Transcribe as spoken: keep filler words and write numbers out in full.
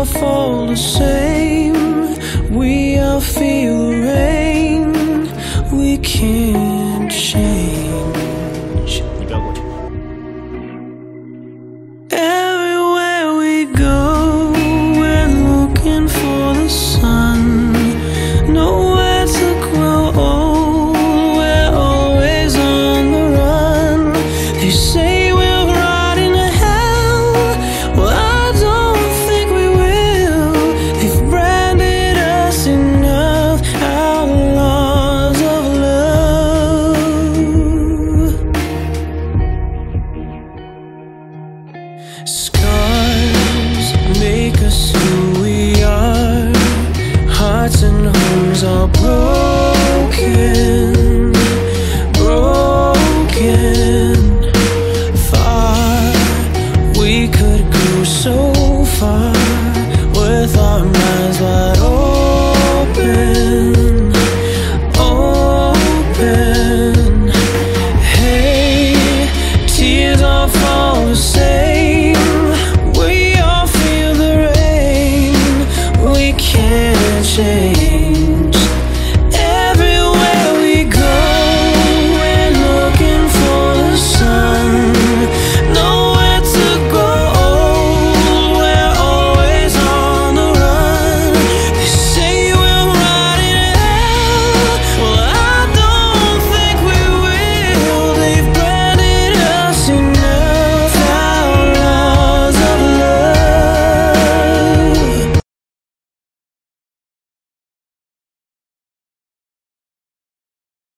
fall the same. We all feel the rain. We can't change. Everywhere we go, we're looking for the sun. Nowhere to grow old, we're always on the run. They say we're riding to hell. Well, I don't think we will. They've branded us enough, outlaws of love. Scars make us who we are. Hearts and homes are broken.